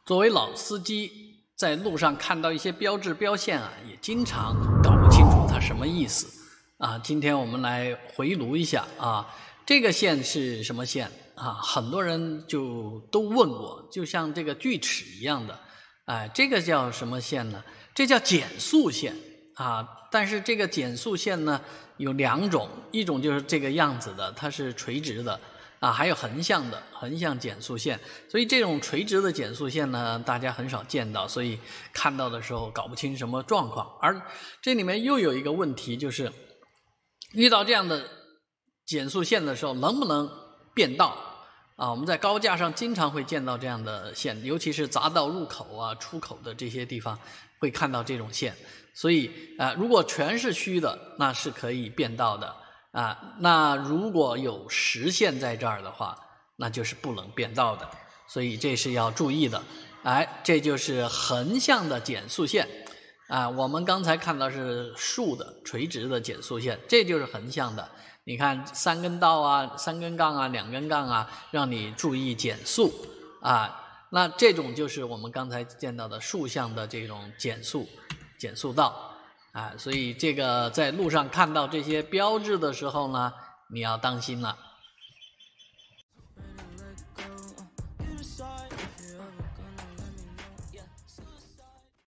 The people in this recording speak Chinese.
作为老司机，在路上看到一些标志标线啊，也经常搞不清楚它什么意思啊。今天我们来回炉一下啊，这个线是什么线啊？很多人就都问我，就像这个锯齿一样的，哎，这个叫什么线呢？这叫减速线啊。但是这个减速线呢有两种，一种就是这个样子的，它是垂直的。啊，还有横向的横向减速线，所以这种垂直的减速线呢，大家很少见到，所以看到的时候搞不清什么状况。而这里面又有一个问题，就是遇到这样的减速线的时候，能不能变道啊？我们在高架上经常会见到这样的线，尤其是匝道入口啊、出口的这些地方会看到这种线。所以如果全是虚的，那是可以变道的。那如果有实线在这儿的话，那就是不能变道的，所以这是要注意的。这就是横向的减速线我们刚才看到是竖的垂直的减速线，这就是横向的。你看3根道啊、3根杠啊、2根杠啊，让你注意减速那这种就是我们刚才见到的竖向的这种减速道。所以这个在路上看到这些标志的时候呢，你要当心了。